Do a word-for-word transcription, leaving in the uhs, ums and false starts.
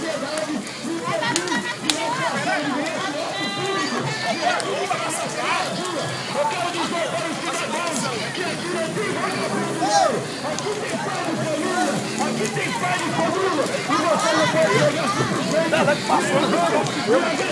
Aqui tem pai de família, e você não pode jogar simplesmente.